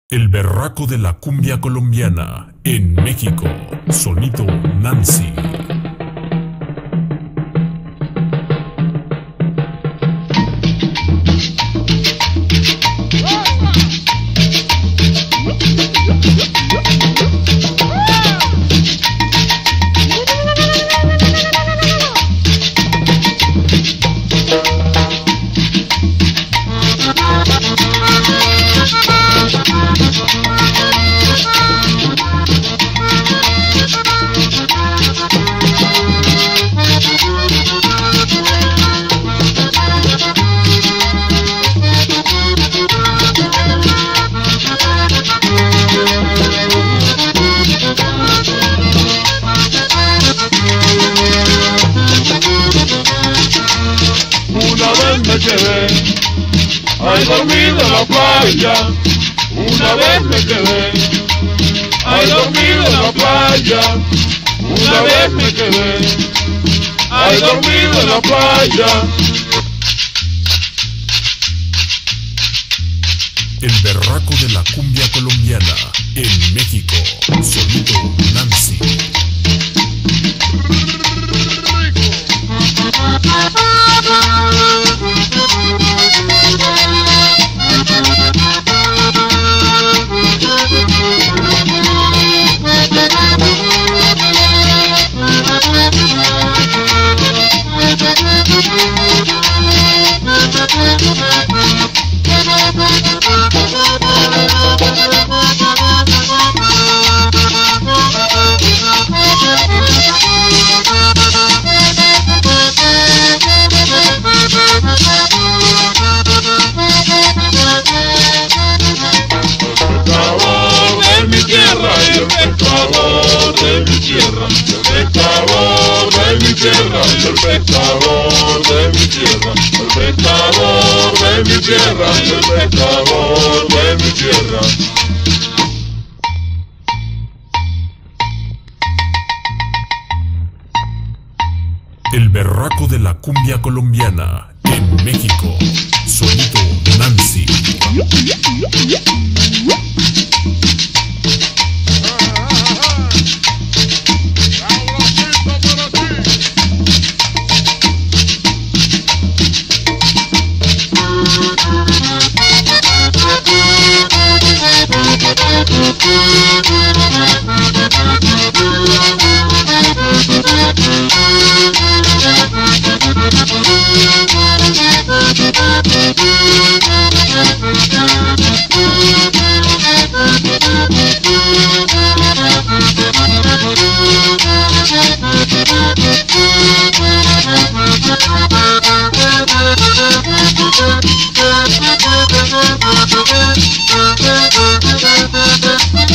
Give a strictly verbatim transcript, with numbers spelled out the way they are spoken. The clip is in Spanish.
El berraco de la cumbia colombiana en México. Sonido Nancy. Una vez me quedé ahí dormido en la playa. Una vez me quedé ahí dormido en la playa. Una vez me quedé ahí dormido en la playa. El berraco de la cumbia colombiana en México. Sonido Nancy. El pescador de mi tierra, el pescador de mi tierra, el pescador de mi tierra, el pescador de mi tierra, el pescador de mi tierra. El berraco de la cumbia colombiana en México. Sonido Nancy. Thank you.